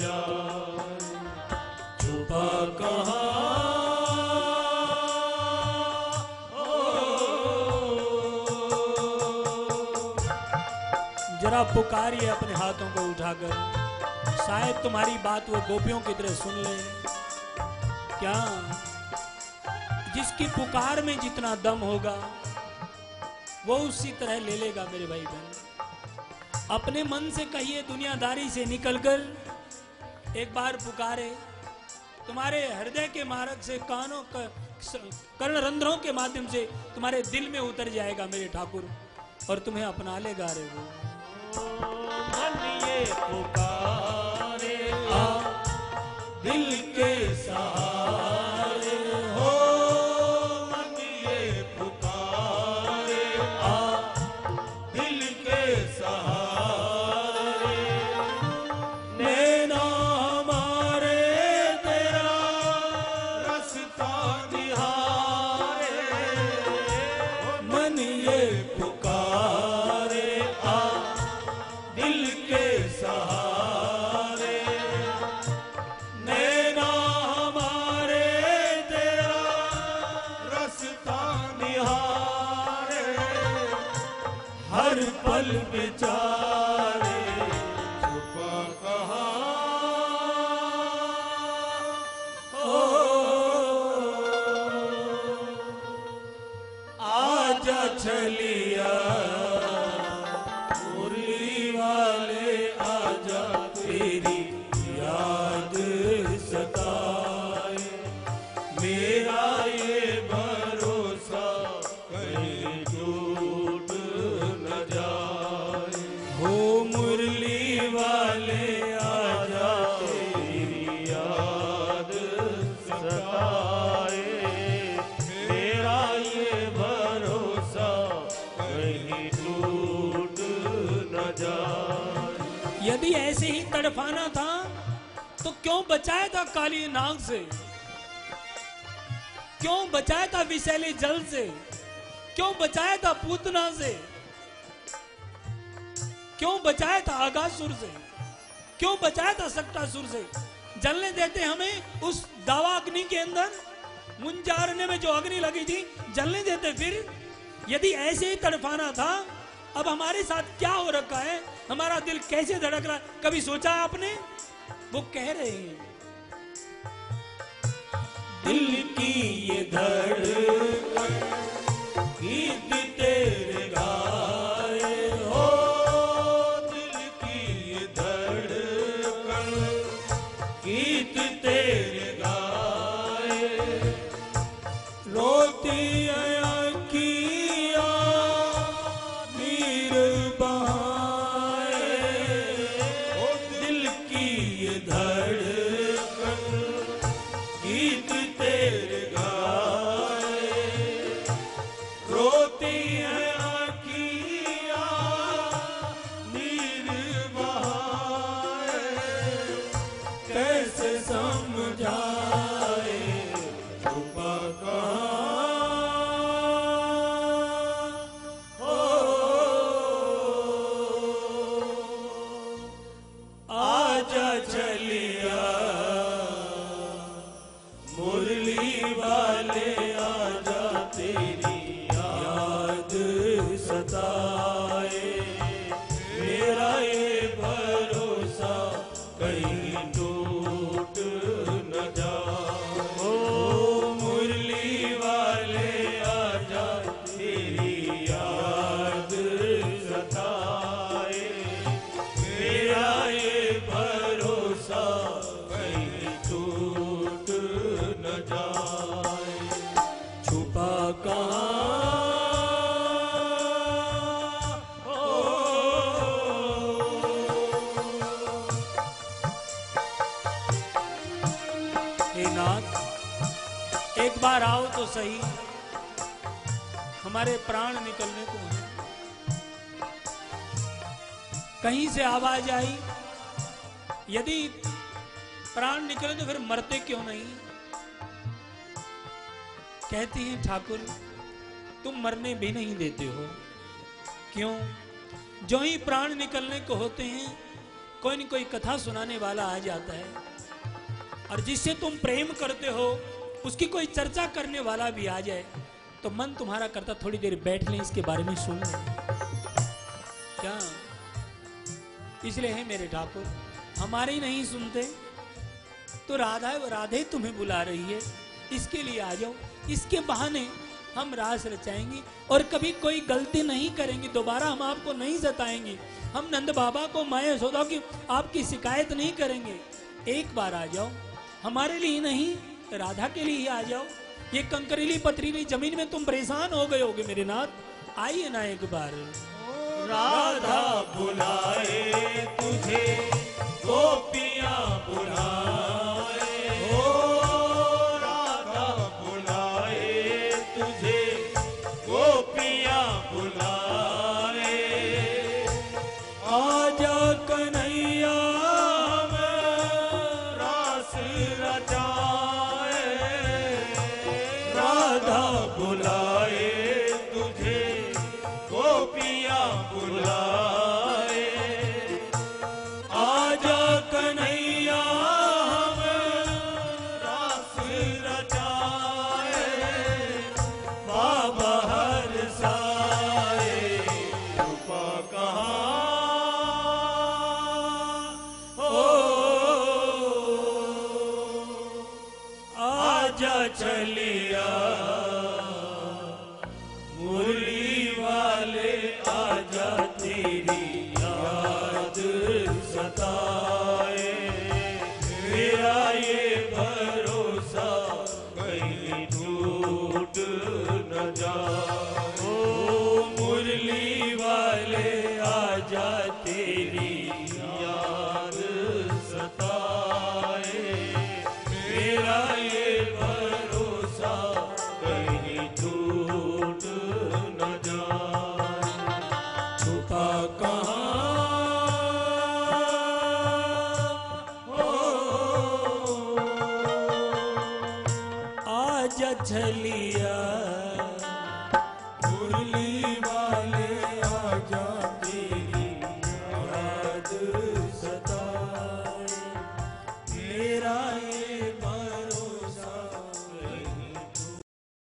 जाए, छुपा कहाँ जरा पुकारिए अपने हाथों को उठाकर, शायद तुम्हारी बात वो गोपियों की तरह सुन ले। क्या जिसकी पुकार में जितना दम होगा वो उसी तरह ले लेगा मेरे भाई बहन। अपने मन से कहिए, दुनियादारी से निकलकर एक बार पुकारे, तुम्हारे हृदय के मार्ग से कानों कर्ण रंध्रों के माध्यम से तुम्हारे दिल में उतर जाएगा मेरे ठाकुर, और तुम्हें अपना लेगा रे वो। मन ये पुकारे आ दिल के सहारे हो, मन ये पुकारे आ दिल के सहारे, नैना हमारे तेरा रास्ता निहारे, मन ये पुकारे आ दिल के सहारे, नैना हमारे तेरा रास्ता निहारे, हर पल बेचारे छुपा कहाँ हो, आजा चलिया मुरली वाले, आजा तेरी याद सताए, मेरा ये भरोसा कहीं टूट न जाए, हो मुरली वाले आजा तेरी याद सताए, मेरा ये भरोसा कहीं टूट न जाए। यदि ऐसे ही तड़फाना था तो क्यों बचाया था काली नाग से, क्यों बचाया था विषैले जल से, क्यों बचाया था पूतना से, क्यों बचाया था आगासुर से, क्यों बचाया था सक्टासुर से। जलने देते हमें उस दावा अग्नि के अंदर, मुंजारने में जो अग्नि लगी थी जलने देते। फिर यदि ऐसे ही तड़फाना था, अब हमारे साथ क्या हो रखा है, हमारा दिल कैसे धड़क रहा है, कभी सोचा है आपने? वो कह रहे हैं, दिल की ये धड़कन गीत तेरे गाए हो, दिल की ये धड़कन गीत तेरे गाए, रोती आँखियाँ नीर बहाए, ओ दिल की ये धड़कन गीत तेरे गाए, रोती है आँखियाँ नीर बहाए, कैसे समझाए छुपा कहाँ हो, आजा चलिया मुरली वाले, आजा तेरी याद सताए, मेरा ये भरोसा कहीं टूट न जाए, ओ मुरली वाले आजा तेरी याद सताए, मेरा ये भरोसा कहीं टूट न जाए, छुपा कहाँ हो। हे नाथ, एक बार आओ तो सही, हमारे प्राण निकलने को हैं। कहीं से आवाज आई, यदि प्राण निकले तो फिर मरते क्यों नहीं? कहती हैं ठाकुर तुम मरने भी नहीं देते हो। क्यों? जो ही प्राण निकलने को होते हैं कोई न कोई कथा सुनाने वाला आ जाता है, और जिससे तुम प्रेम करते हो उसकी कोई चर्चा करने वाला भी आ जाए, तो मन तुम्हारा करता थोड़ी देर बैठ लें, इसके बारे में सुन लें। क्या इसलिए है मेरे ठाकुर, हमारे ही नहीं सुनते तो राधे तुम्हें बुला रही है, इसके लिए आ जाओ। इसके बहाने हम रास रचाएंगे और कभी कोई गलती नहीं करेंगे, दोबारा हम आपको नहीं सताएंगे। हम नंद बाबा को माया यशोदा की आपकी शिकायत नहीं करेंगे। एक बार आ जाओ, हमारे लिए नहीं राधा के लिए ही आ जाओ। ये कंकरीली पथरीली जमीन में तुम परेशान हो गए होगे मेरे नाथ, आइए ना एक बार। राधा बुलाए तुझे, गोपियां बुलाए, ओ राधा बुलाए तुझे, गोपियां बुलाए, आजा कन्हैया रास रचाए, राधा बुलाए तुझे, गोपियां बुलाए, आजा कन्हैया रास रचाए, बाबा हर साए, कृपा कहाँ हो, आजा चलिया मुरली वाले, आजा तेरी याद सताए, मेरा ये भरोसा कहीं टूट न जाए, ओ मुरली वाले आजा तेरी याद सताए, मेरा ये भरोसा कहीं टूट न जाए, छुपा कहाँ हो, आजा झलिया मुरली वाले आजा